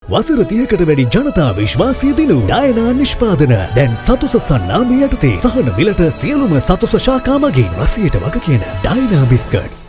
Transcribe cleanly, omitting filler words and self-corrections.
වසර 30කට වැඩි ජනතා විශ්වාසය දිනු ඩයනා නිෂ්පාදන දැන් සතුස සන්නාමය යටතේ සහන මිලට සියලුම සතුස ශාඛා මගින් රසයට වග කියන ඩයනා බිස්කට්ස්